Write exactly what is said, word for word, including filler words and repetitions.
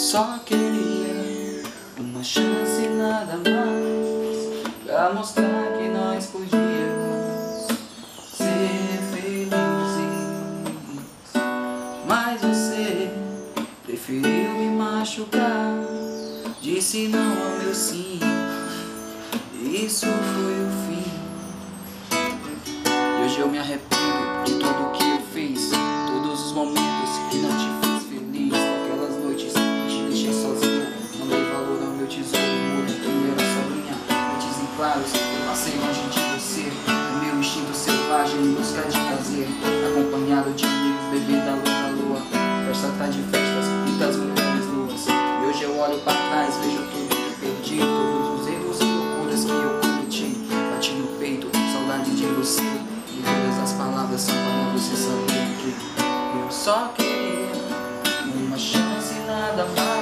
Só queria uma chance, nada mais, pra mostrar que nós podíamos ser felizes. Mas você preferiu me machucar, disse não ao meu sim, isso foi o fim. E hoje eu me arrependo de tudo que eu fiz, todos os momentos que não te fiz feliz, daquelas noites que te deixei sozinha, não dei valor ao meu tesouro, mulher, primeira solinha. Noites em claros, eu passei longe de você, o meu instinto selvagem em busca de prazer, acompanhado de amigos, bebendo a luz da lua, festa atrás de festas, muitas mulheres nuas. E hoje eu olho para trás, vejo tudo que perdi, todos os erros e loucuras que eu cometi. Bati no peito, saudade de você, e todas as palavras são para você saber que eu só queria uma chance, nada mais.